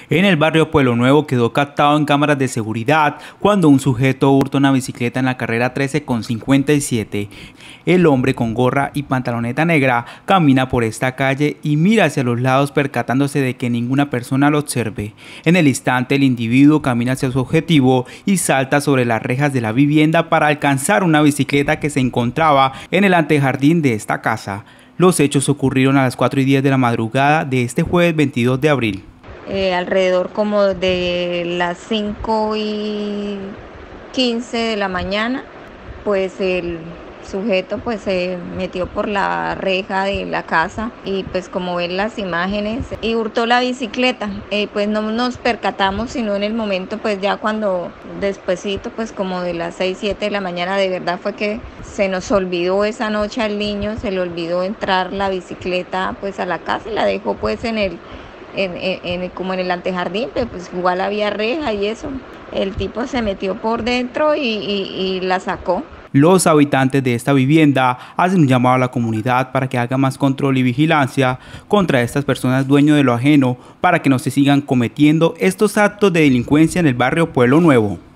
En el barrio Pueblo Nuevo quedó captado en cámaras de seguridad cuando un sujeto hurta una bicicleta en la carrera 13 con 57. El hombre con gorra y pantaloneta negra camina por esta calle y mira hacia los lados percatándose de que ninguna persona lo observe. En el instante el individuo camina hacia su objetivo y salta sobre las rejas de la vivienda para alcanzar una bicicleta que se encontraba en el antejardín de esta casa. Los hechos ocurrieron a las 4:10 de la madrugada de este jueves 22 de abril. Alrededor como de las 5:15 de la mañana, pues el sujeto pues se metió por la reja de la casa y pues como ven las imágenes y hurtó la bicicleta. Pues no nos percatamos sino en el momento, pues ya cuando despuesito pues como de las 6, 7 de la mañana, de verdad fue que se nos olvidó esa noche al niño, se le olvidó entrar la bicicleta pues a la casa y la dejó pues como en el antejardín, pero pues igual había reja y eso. El tipo se metió por dentro y la sacó. Los habitantes de esta vivienda hacen un llamado a la comunidad para que haga más control y vigilancia contra estas personas dueños de lo ajeno para que no se sigan cometiendo estos actos de delincuencia en el barrio Pueblo Nuevo.